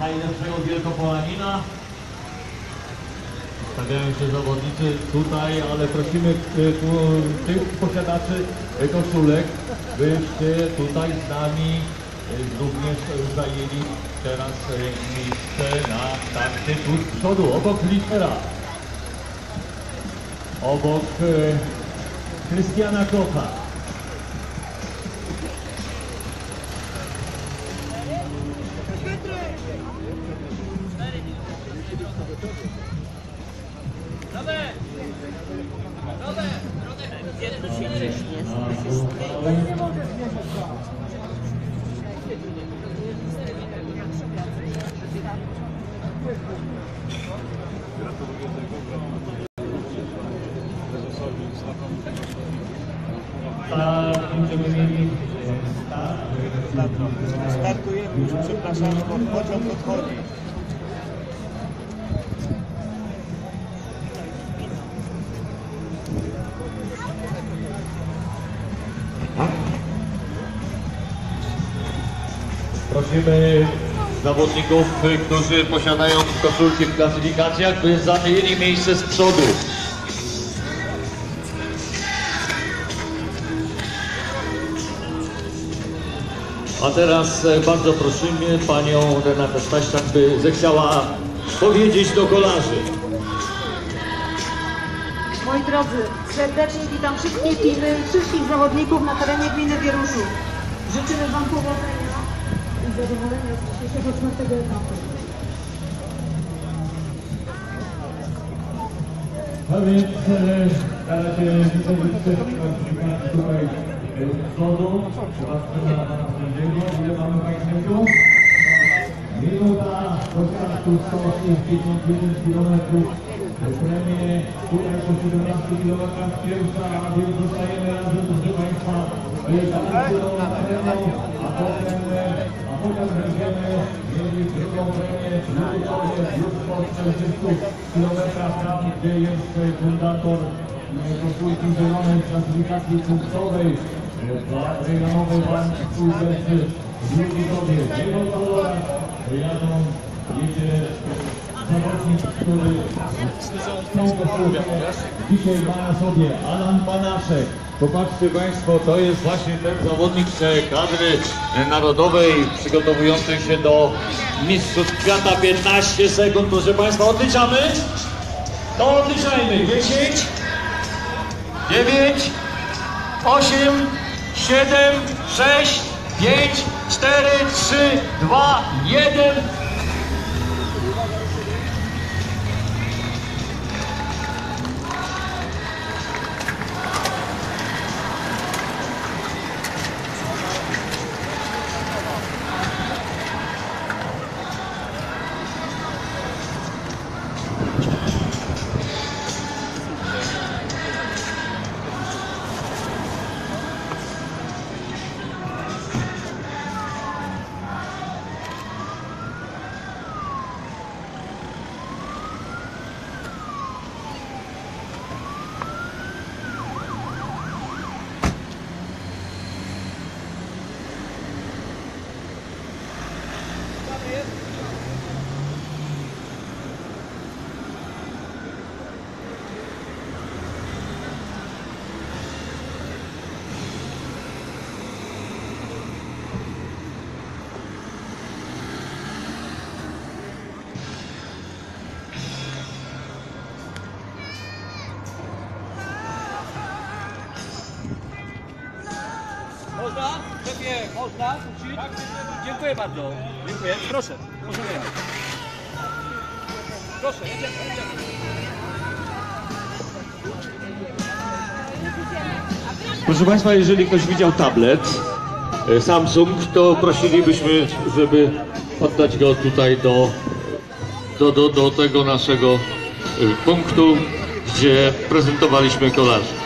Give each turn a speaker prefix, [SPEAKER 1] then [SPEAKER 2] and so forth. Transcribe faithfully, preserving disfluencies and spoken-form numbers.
[SPEAKER 1] najlepszego Wielkopolanina. Stawiają się zawodnicy tutaj, ale prosimy tych posiadaczy koszulek, byście tutaj z nami również zajęli teraz miejsce na starcie tu z przodu, obok litera, obok Krystiana Kocha. Będziemy mieli start.
[SPEAKER 2] Startujemy już, przepraszam, bo pociąg odchodzi.
[SPEAKER 1] Prosimy zawodników, którzy posiadają koszulki w klasyfikacjach, by zajęli miejsce z przodu. A teraz bardzo prosimy panią Renatę Staśczak, by zechciała powiedzieć do kolarzy.
[SPEAKER 3] Moi drodzy, serdecznie witam wszystkie gminy i wszystkich zawodników na terenie gminy Wieruszów. Życzymy wam powodzenia i zadowolenia z dzisiejszego czwartego etapu.
[SPEAKER 1] A więc na razie widzę tutaj z przodu, zobaczmy na pana sędziego, ile mamy państwa? Minuta do startu sto pięćdziesiąt jeden kilometrów, premie tutaj po siedemnastu kilometrach pierwsza, a więc zostajemy razem, proszę państwa, balansują areną, a potem, a potem będziemy mieli drugą premię w Ludowie już po czterdziestu kilometrach, tam gdzie jest fundator koszulki zielonej klasyfikacji punktowej. Dla rejonowej banki spółdzielcy w Ludowie w jego kolorach jadą, jedzie zawodnik, który tą koszulkę dzisiaj ma na sobie, Alan Banaszek. Popatrzcie państwo, to jest właśnie ten zawodnik z kadry narodowej przygotowującej się do Mistrzostw Świata. piętnaście sekund, proszę państwa, odliczamy? To odliczajmy. dziesięć, dziewięć, osiem, siedem, sześć, pięć, cztery, trzy, dwa, jeden.
[SPEAKER 4] Można? Szefie, można? Dziękuję bardzo. Dziękuję. Proszę. Możemy jechać. Proszę, jedziemy, jedziemy.
[SPEAKER 1] Proszę państwa, jeżeli ktoś widział tablet Samsung, to prosilibyśmy, żeby oddać go tutaj do, do, do, do tego naszego punktu, gdzie prezentowaliśmy kolarzy.